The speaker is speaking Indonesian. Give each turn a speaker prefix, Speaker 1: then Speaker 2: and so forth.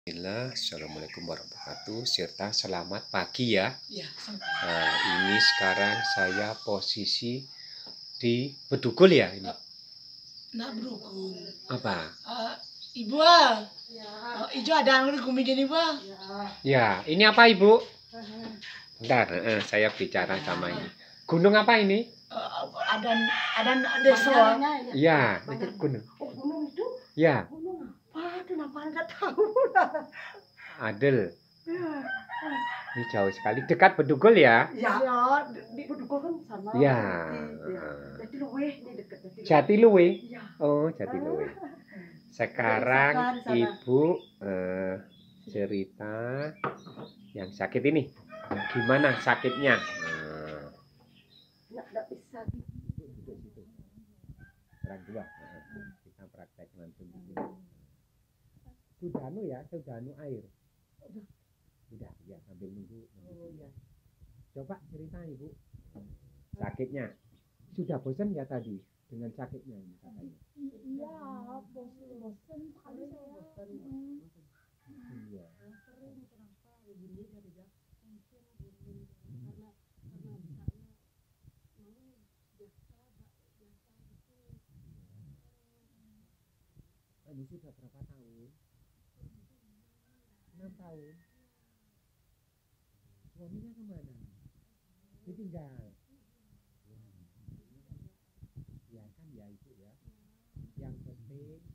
Speaker 1: Bismillah, Assalamualaikum warahmatullahi wabarakatuh, serta selamat pagi ya.
Speaker 2: Ya,
Speaker 1: Nah, ini sekarang saya posisi di Bedugul ya ini.
Speaker 2: nak berukun.
Speaker 1: Apa?
Speaker 2: Ibu ijo ada yang gumi gini ba?
Speaker 1: Ya, ini apa Ibu? Bentar, saya bicara sama ini. Gunung apa ini?
Speaker 2: Ada desa.
Speaker 1: Ya, itu gunung.
Speaker 2: Oh, gunung itu?
Speaker 1: Ya,
Speaker 2: Gunung apa? Kenapa nggak tahu lah?
Speaker 1: Adel. Ini jauh sekali, dekat Bedugul ya?
Speaker 2: Ya, di Bedugul kan sana.
Speaker 1: Ya.
Speaker 2: Jatiluwe ini dekat
Speaker 1: Jatiluwe.
Speaker 2: Ya.
Speaker 1: Oh, Jatiluwe. Sekarang Ibu cerita yang sakit ini. Gimana sakitnya?
Speaker 2: Nggak bisa.
Speaker 1: Orang dua. Kita praktek langsung di sini. Sudah air. Udah, ya sambil nunggu.
Speaker 2: Ya.
Speaker 1: Coba cerita Ibu. Sakitnya. Sudah bosan ya tadi dengan sakitnya ini katanya?
Speaker 3: Iya, bosan kali saya.
Speaker 1: Iya.
Speaker 3: Sering kenapa begini dari mungkin karena misalnya mau biasa gitu.
Speaker 1: Ini sudah berapa tahun? 6 tahun. Suaminya kemana? Ditinggal. Ya kan ya Ibu ya. Yang penting